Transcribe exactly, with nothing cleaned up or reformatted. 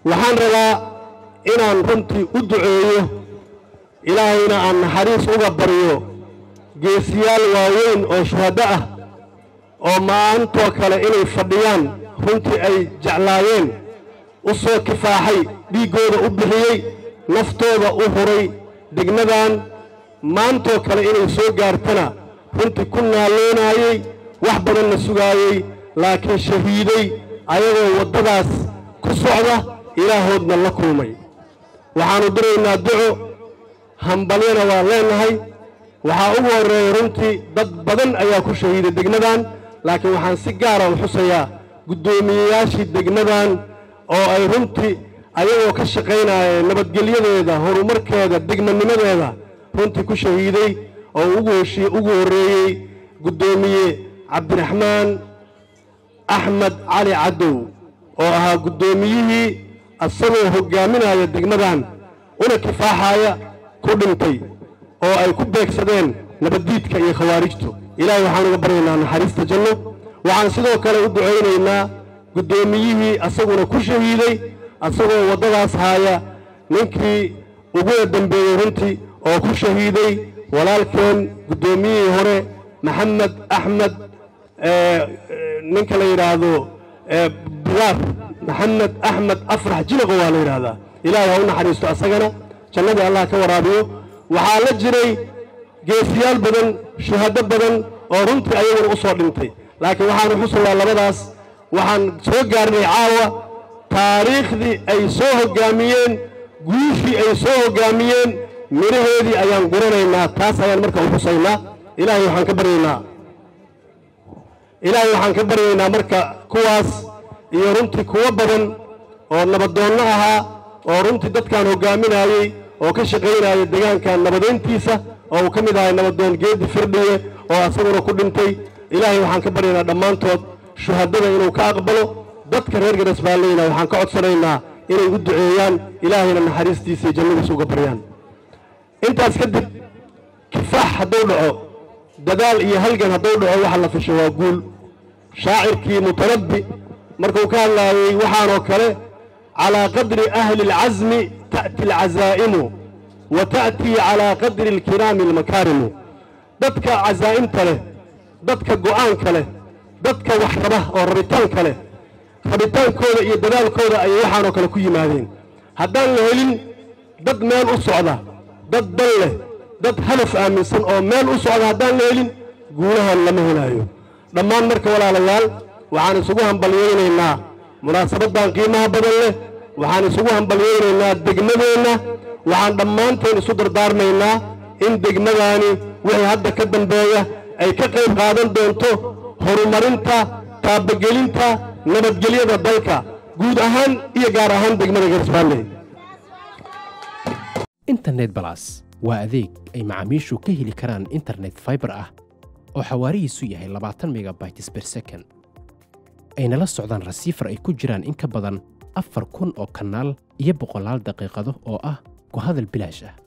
waxaan rabaa inaan runtii u duceeyo ilaahayna aan naxariis uga baryo geesiyaal waaweyn oo shuhada ah oo maantoo kale inay fadhiyaan runtii ay jeclaayeen u soo kifaaxay dhiigooda u bixiyey naftooda u huray degmadan maantoo kale inay soo gaartana runtii ku naaloonayay wax badan la sugaayay laakiin shahiiday ayagoo waddadaas ku socda ilaahoodna la kulmay waxaanu diraynaa duco hambalyana waa leenahay waxaa ugu horreeyay runtii dad badan ayaa ku shahiiday degmadan laakiin waxaan si gaara u xusayaa guddoomiyeyaashii degmadan oo ay runtii ayagoo ka shaqaynayeen nabadgelyadeeda horumarkeeda degmanimadeeda runtii ku shahiiday oo ugu heshii ugu horreeyey guddoomiye cabdiraxmaan axmed cali cadow oo ahaa guddoomiyihii asagoo hogaaminaya degmadan una kifaaxaya ku dhintay oo ay ku beegsadeen nabaddiidka iyo khawaarijtu ilaahay waxaan uga baryaynaa naxariista janno waxaan sidoo kale u ducaynaynaa guddoomiyihii asaguna ku shahiiday asagoo waddadaas haaya ninkii ugu dambeeyey runtii oo ku shahiiday walaalkeen guddoomiyihii hore maxamed axmed ninka la yidhaahdo bilaar maxamed axmed afrax jilaqo waa la yidhaahdaa ilaahay ha u naxariisto asagana jannadii allah ka waraabiyo waxaa la jiray geesiyaal badan shuhado badan oo runtii ayaguna u soo dhintay laakiin waxaanu xusayaa labadaas waxaan soo gaarnay caawa taariikhdii ay soo hoggaamiyeen guushii ay soo hoggaamiyeen miraheedii ayaan guranaynaa taas ayaan marka u xusaynaa ilaahay waxaan ka baryaynaa ilaahay waxaan ka baryaynaa marka kuwaas iyo runtii kuwa badan oo nabadoonno ahaa oo runtii dadkaan hoggaaminayey oo ka shaqaynaya deegaankan nabadeyntiisa oo uu ka mid ahay nabadoon geedi firdhiye oo asaguna ku dhintay ilaahay waxaan ka baryaynaa dhammaantood shuhadada inuu ka aqbalo dadka reer Garas-Baaleyna waxaan ka codsanaynaa inay u duceeyaan ilaahayna naxariistiisa iyo jannadiisa uga baryaan intaas kadib kifaax hadduu dhaco dadaal iyo halgan hadduu dhaco waxa la fisho waa guul shaacirkii mutanabbi markuu ka hadlaayay waxaanoo kale calaa qadri ahli alcazmi ta'ti alcazaa'imu wa ta'tii calaa qadri alkiraami almakaarimu dadka cazaa'imta leh dadka go'aanka leh dadka wax raba oo rabitaanka leh rabitaankooda iyo dadaalkooda ayay waxaanoo kale ku yimaadeen haddaan la helin dad meel u socda dad dal leh dad hadaf aaminsan oo meel u socda haddaan la helin guulahan lama helaayo dhammaan marka walaalayaal waxaan isugu hambalyaynaynaa munaasabadan qiimaha badan leh waxaan isugu hambalyaynaynaa degmadeenna waxaan dhammaanteen isu dardaarmaynaa in degmadaani wixii hadda ka dambeeya ay ka qayb qaadan doonto horumarinta taabagelinta nabadgelyada dalka guud ahaan iyo gaar ahaan degmada Garas-Baaley internet plus waa adeeg ay macaamiishu ka heli karaan internet fiber ah oo xawaarihiisu yahay labaatan megabytes per second ayna la socdaan rasiifar ay ku jiraan in ka badan afar kun oo kanaal iyo boqolaal daqiiqado oo ah ku hadal bilaash ah